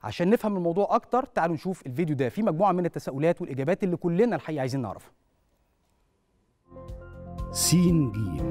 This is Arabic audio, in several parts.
عشان نفهم الموضوع اكتر تعالوا نشوف الفيديو ده، فيه مجموعه من التساؤلات والاجابات اللي كلنا الحقيقه عايزين نعرفها. س ج.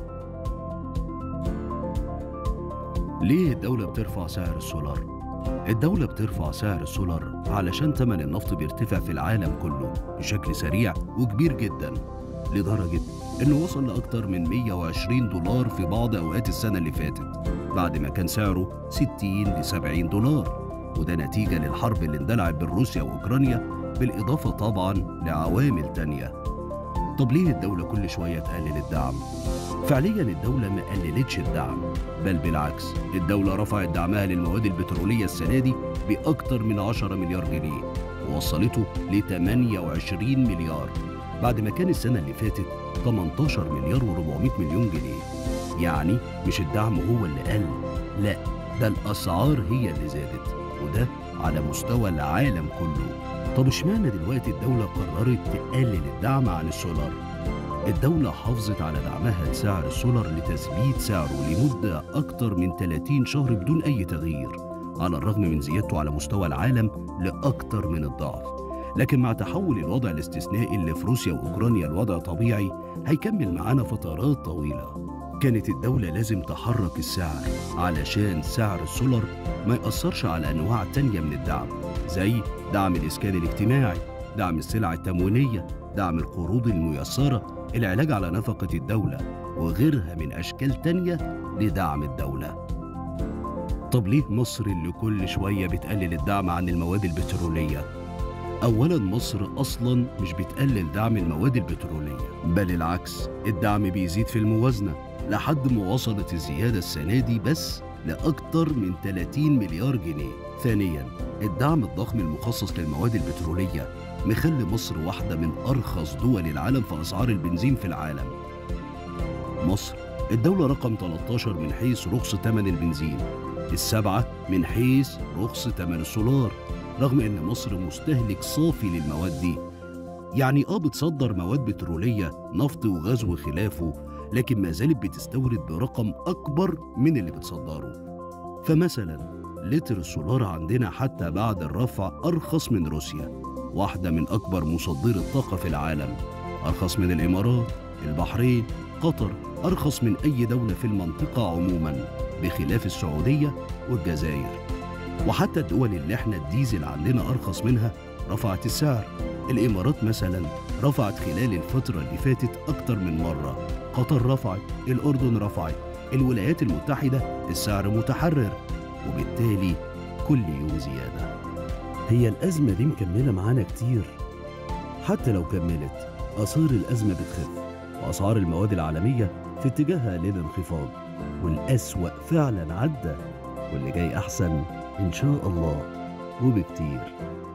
ليه الدولة بترفع سعر السولار؟ الدولة بترفع سعر السولار علشان ثمن النفط بيرتفع في العالم كله بشكل سريع وكبير جدا، لدرجة إنه وصل لأكتر من 120 دولار في بعض أوقات السنة اللي فاتت، بعد ما كان سعره 60 ل 70 دولار، وده نتيجة للحرب اللي اندلعت بين روسيا وأوكرانيا، بالإضافة طبعاً لعوامل تانية. طب ليه الدولة كل شوية تقلل الدعم؟ فعلياً الدولة ما قللتش الدعم، بل بالعكس، الدولة رفعت دعمها للمواد البترولية السنة دي بأكتر من 10 مليار جنيه، ووصلته ل 28 مليار، بعد ما كان السنة اللي فاتت 18 مليار و400 مليون جنيه. يعني مش الدعم هو اللي قل، لا، ده الأسعار هي اللي زادت، وده على مستوى العالم كله. طب اشمعنى دلوقتي الدولة قررت تقلل الدعم عن السولار؟ الدولة حافظت على دعمها لسعر السولار لتثبيت سعره لمدة أكتر من 30 شهر بدون أي تغيير، على الرغم من زيادته على مستوى العالم لأكتر من الضعف. لكن مع تحول الوضع الاستثنائي اللي في روسيا وأوكرانيا لوضع طبيعي هيكمل معانا فترات طويلة. كانت الدولة لازم تحرك السعر علشان سعر السولار ما يأثرش على أنواع تانية من الدعم، زي دعم الإسكان الاجتماعي، دعم السلع التموينية، دعم القروض الميسرة، العلاج على نفقة الدولة، وغيرها من أشكال تانية لدعم الدولة. طب ليه مصر اللي كل شوية بتقلل الدعم عن المواد البترولية؟ أولاً مصر أصلاً مش بتقلل دعم المواد البترولية، بل العكس، الدعم بيزيد في الموازنة لحد ما وصلت الزيادة السنة دي بس لأكتر من 30 مليار جنيه. ثانياً، الدعم الضخم المخصص للمواد البترولية مخلي مصر واحدة من أرخص دول العالم في أسعار البنزين في العالم. مصر الدولة رقم 13 من حيث رخص ثمن البنزين، السابعة من حيث رخص ثمن السولار، رغم إن مصر مستهلك صافي للمواد دي. يعني بتصدر مواد بترولية، نفط وغاز وخلافه، لكن ما زالت بتستورد برقم أكبر من اللي بتصدره. فمثلا لتر السولار عندنا حتى بعد الرفع أرخص من روسيا، واحدة من أكبر مصدري الطاقة في العالم، أرخص من الإمارات، البحرين، قطر، أرخص من أي دولة في المنطقة عموما، بخلاف السعودية والجزائر. وحتى الدول اللي احنا الديزل عندنا أرخص منها رفعت السعر. الإمارات مثلا رفعت خلال الفترة اللي فاتت أكتر من مرة، قطر رفعت، الأردن رفعت، الولايات المتحدة السعر متحرر، وبالتالي كل يوم زيادة. هي الأزمة دي مكملة معانا كتير. حتى لو كملت، آثار الأزمة بتخف، وأسعار المواد العالمية في اتجاهها للانخفاض، والأسوأ فعلا عدى، واللي جاي أحسن إن شاء الله وبكتير.